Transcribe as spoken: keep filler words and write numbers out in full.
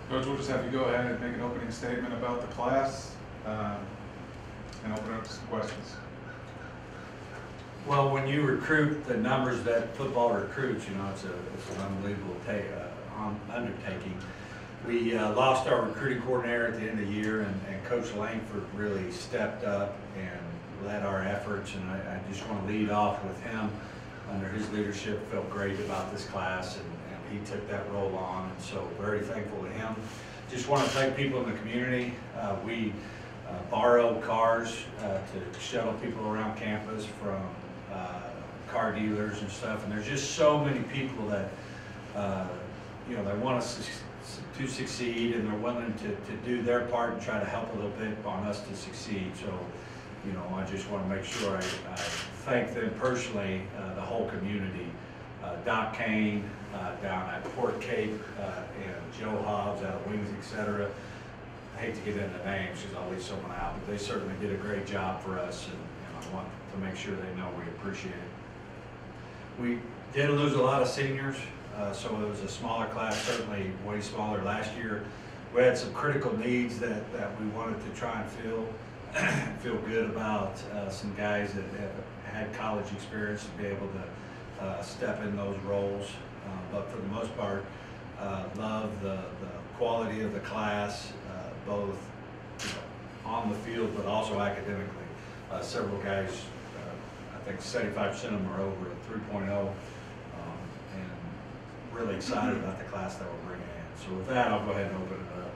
Coach, we'll just have you go ahead and make an opening statement about the class, um, and open up to some questions. Well, when you recruit the numbers that football recruits, you know, it's, a, it's an unbelievable take, uh, on, undertaking. We uh, lost our recruiting coordinator at the end of the year, and, and Coach Langford really stepped up and led our efforts, and I, I just want to lead off with him. Under his leadership, felt great about this class, and, and he took that role on, and so very thankful to him. Just want to thank people in the community. Uh, we uh, borrowed cars uh, to shuttle people around campus from uh, car dealers and stuff, and there's just so many people that uh, you know, they want us to succeed, and they're willing to, to do their part and try to help a little bit on us to succeed. So, you know, I just want to make sure I, I thank them personally, uh, the whole community. Uh, Doc Kane uh, down at Port Cape, uh, and Joe Hobbs out of Wings, et cetera. I hate to get into names because I'll leave someone out, but they certainly did a great job for us, and, and I want to make sure they know we appreciate it. We did lose a lot of seniors, uh, so it was a smaller class, certainly way smaller last year. We had some critical needs that, that we wanted to try and fill. Feel good about uh, some guys that have had college experience to be able to uh, step in those roles. Uh, but for the most part, uh, love the, the quality of the class, uh, both you know, on the field but also academically. Uh, several guys, uh, I think seventy-five percent of them are over a three point oh, um, and really excited about the class that we're bringing in. So with that, I'll go ahead and open it up.